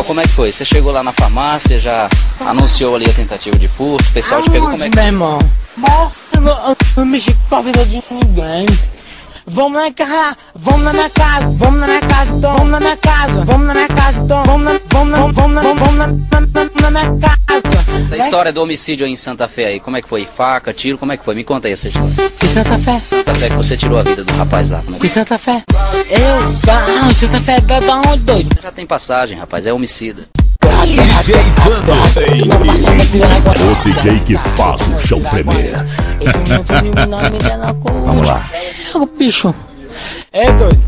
como é que foi? Você chegou lá na farmácia, já anunciou ali a tentativa de furto, o pessoal te pegou, como é que... Meu irmão, não mexi com a vida de ninguém. Vamos na casa, vamos na minha casa, vamos na minha casa, então, vamos na minha casa, vamos na minha casa, então, vamos na minha casa. Essa história do homicídio aí em Santa Fé aí, como é que foi? Faca, tiro, como é que foi? Me conta aí essa história. Que Santa Fé? Santa Fé que você tirou a vida do rapaz lá, como é Que que... Santa Fé? Santa Fé da onde, doido? Já tem passagem, rapaz, é homicida. DJ Vando. O DJ que faz o chão tremer. Vamos lá. O bicho. É doido.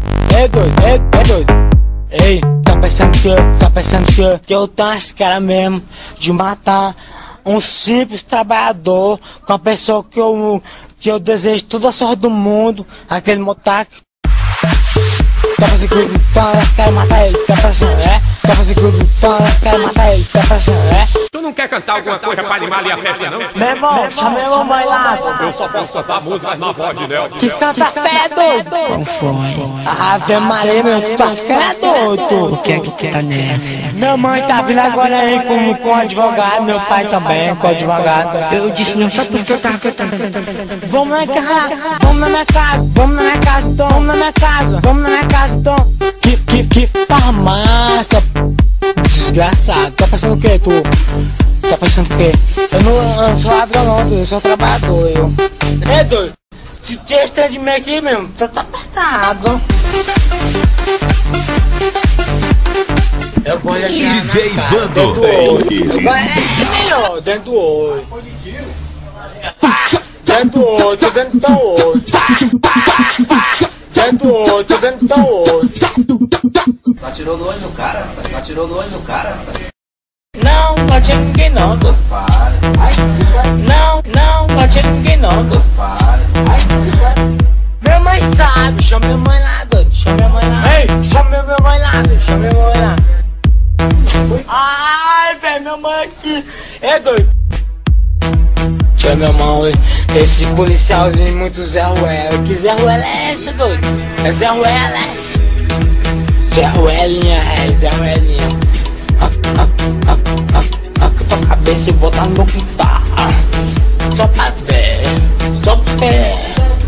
Ei, tá pensando que eu tenho esse cara mesmo de matar um simples trabalhador com a pessoa que eu desejo toda a sorte do mundo, aquele motaque. Tá fazendo que eu quero matar ele, tá pensando, é? Tá fazendo que eu quero matar ele, tá pensando, é? Tu não quer cantar alguma coisa pra animar ali a festa, não? Meu irmão, chamei a mamãe lá. Eu só posso cantar músicas na voz de Léo. Que Santa Fé, doido! Qual foi? Ave Maria, meu, tá ficando doido. O que é que tá nessa? Minha mãe tá vindo agora aí com advogado, meu pai também com advogado. Eu disse não só porque eu tava cantando. Vamos na casa, vamos na minha casa, vamos na minha casa, então, vamos na minha casa, vamos na minha casa, então. Que farmácia, desgraçado. Tá pensando o que, tu? Tá pensando o quê? Eu não sou ladrão não, filho. Eu sou trabalhador, eu. É doido? Se tinha esse trem de mim aqui mesmo, tá apertado. Eu vou deixar DJ na cara, Vando. dentro do olho. Melhor, dentro do olho. Dentro do olho, tô dentro do olho. Dentro do olho, tô dentro do olho. Atirou no olho do cara, rapaz. Atirou no olho do cara, rapaz. Não, não atira ninguém não, doido. Para. Não atira ninguém não, doido. Para. Minha mãe sabe, chama minha mãe lá, doido. Chama minha mãe lá. Ei, chama minha mãe lá, doido. Chama minha mãe lá. Ai, velho, minha mãe aqui. É doido. Chama minha mãe, esse policialzinho muito Zé Ruela. Que Zé Ruela é esse, doido? É Zé Ruela, é? Zé Ruelinha, é Zé Ruelinha. Tua cabeça e botar no meu guitarra. Só pra ver, só pé.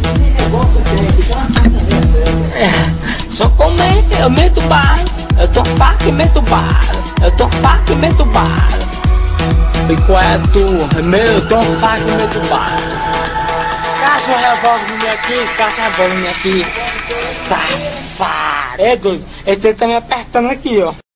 Só comer, eu meto bala. Eu tô faca e meto bala. Eu tô faca e meto bala. E qual é a tua? Eu tô faca e meto bala. Caça o revólver minha aqui, caça o revólver minha aqui. Safado. É doido, esse tá me apertando aqui, ó.